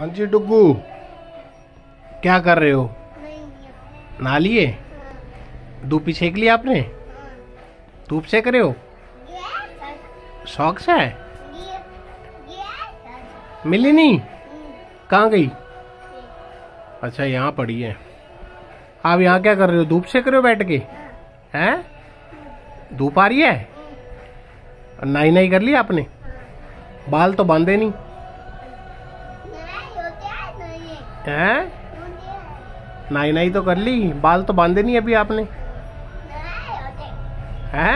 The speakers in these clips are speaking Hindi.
हाँ जी डुग्गू, क्या कर रहे हो? नहा लिए? धूप ही सेक लिया आपने? धूप सेक रहे हो? शौक से? मिली नहीं? कहाँ गई? अच्छा, यहाँ पड़ी है। आप यहाँ क्या कर रहे हो? धूप सेक रहे हो बैठ के? हैं? धूप आ रही है? नाई नाई कर लिया आपने? बाल तो बांधे नहीं हैं? नाई नाई तो कर ली, बाल तो बांधे नहीं अभी आपने हैं?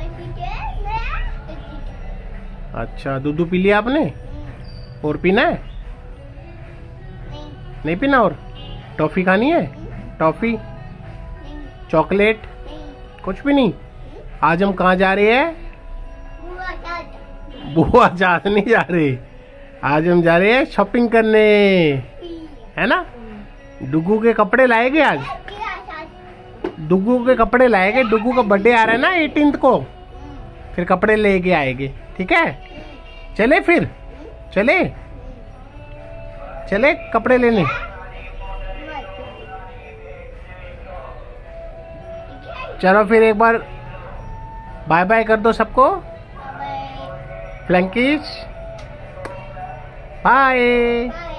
अच्छा, दूध पी लिया आपने? और पीना है? नहीं पीना? और टॉफी खानी है? टॉफी, चॉकलेट, कुछ भी नहीं? आज हम कहाँ जा रहे हैं? बुआ चाट नहीं जा रहे, आज हम जा रहे हैं शॉपिंग करने, है ना? डुग्गू के कपड़े लाएंगे आज। डुग्गू के कपड़े लाएंगे, डुग्गू का बर्थडे आ रहा है ना 18 को, फिर कपड़े लेके आएंगे, ठीक है? चले फिर, चले चले कपड़े लेने। चलो फिर एक बार बाय बाय कर दो सबको। फ्लैंकिश बाय।